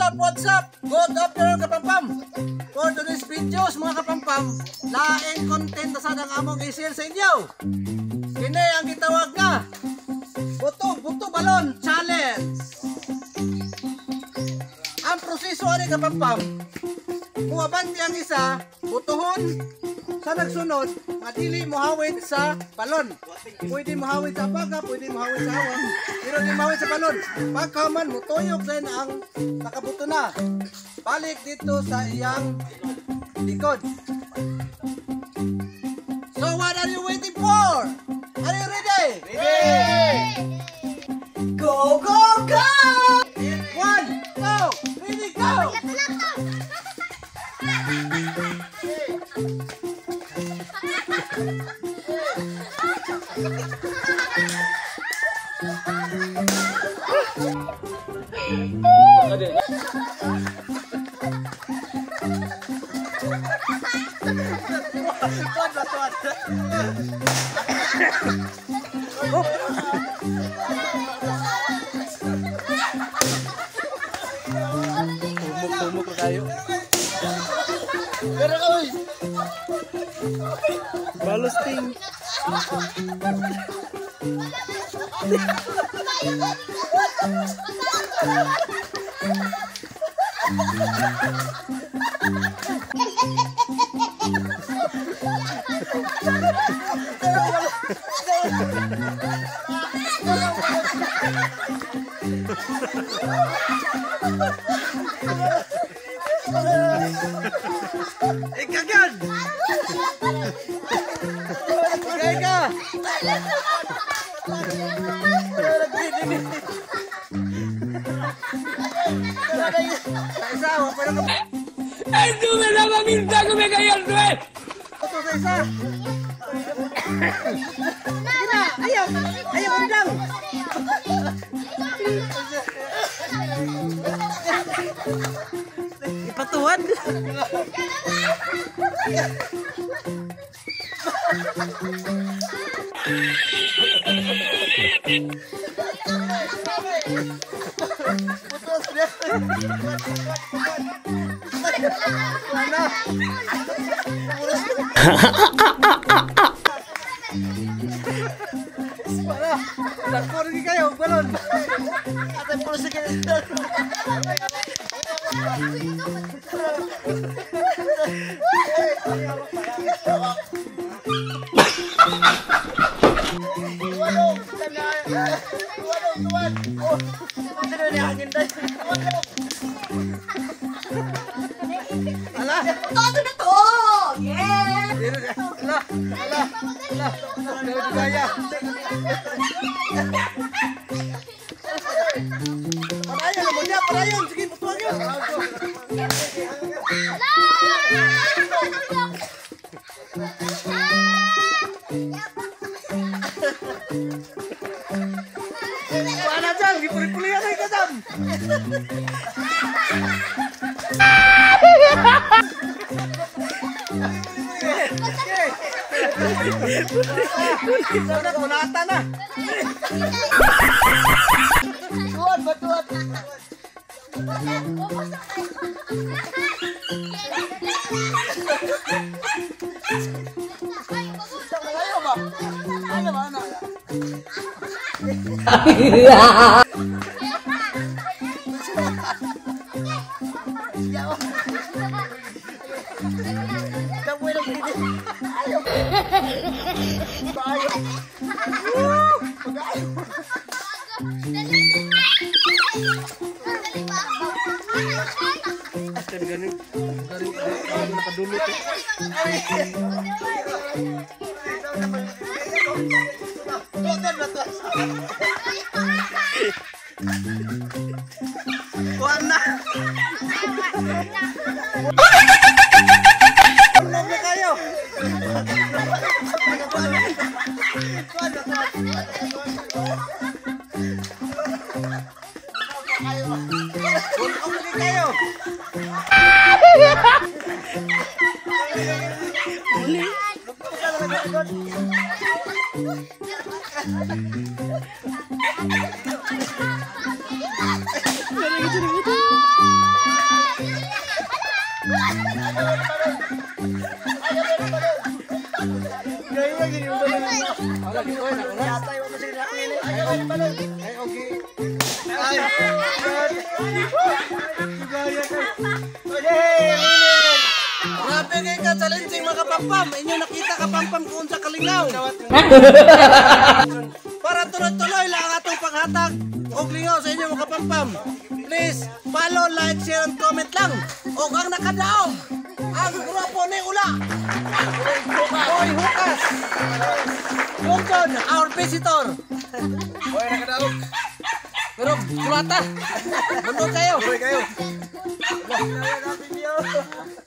What's up? Good afternoon kapampam. For today's videos mga kapampam, laing content na sadang among i-share sa inyo. Kini ang gitawag na Buto Balon Challenge. Ang proseso ani kapampam, muabanti ang isa, butuhon sa nagsunod, madili mohawid sa balon. Pwede mohawid sa baga, pwede mohawid sa awan, pero di mohawid sa balon. Pagkaman mutuyok din ang nakabuto na, balik dito sa iyang likod. So what are you waiting for? Are you ready? Ready! Go, go, go! 1, 2, ready, go! Tumuk ko tayo. Pero kami. Balos ting. Ikagan! Ika! ¡Esto me la mamita que me caía el suelo! Ito sa isa! Sige na! Ayaw! Ayaw ka lang! Ipatuwan! Wala! Lakor lagi kayo! Balon! Atay pulo sa ganito! Ala! Todo na to! Yeah! Ala! Ala! Ala! Gaya! Parayon naman niya! Parayon! Sige, putuan yun! Wala dyan! Di puli-puli yan kayo kasam! Kulata na! Tuwan! Batuan! Ayaw ba? Ayaw ba? Ano? Dapoy lang dito. Ayaw. Ayaw. Pag-ayaw. Galing nakadulot eh. Kuhan na. Kuhan na kayo. Kuhan kayo. Oy, nakuha. Yata yung masira ko nila. Ay, okay. Ay, grabe kayo ka challenging mga kapampam. Inyo nakita kapampam kung sa kalingaw. Para tuloy-tuloy lang ang atong paghatag og lingaw sa inyo mga kapampam. Please, follow, like, share, and comment lang. O ang nakadaog, ang grupo ni Ula. Boy Hukas. Johnson, our visitor. Oy, nakadaog. Pero, kulata. Bundok kayo. Oy, kayo.